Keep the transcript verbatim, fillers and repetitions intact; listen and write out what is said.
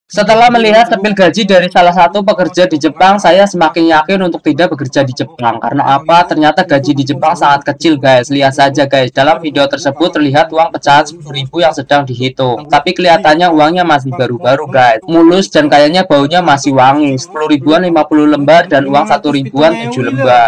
Setelah melihat sepil gaji dari salah satu pekerja di Jepang, saya semakin yakin untuk tidak bekerja di Jepang. Karena apa? Ternyata gaji di Jepang sangat kecil, guys. Lihat saja, guys. Dalam video tersebut terlihat uang pecahan sepuluh ribu yang sedang dihitung. Tapi kelihatannya uangnya masih baru-baru, guys. Mulus dan kayaknya baunya masih wangi. sepuluh ribuan lima puluh lembar dan uang satu ribuan tujuh lembar.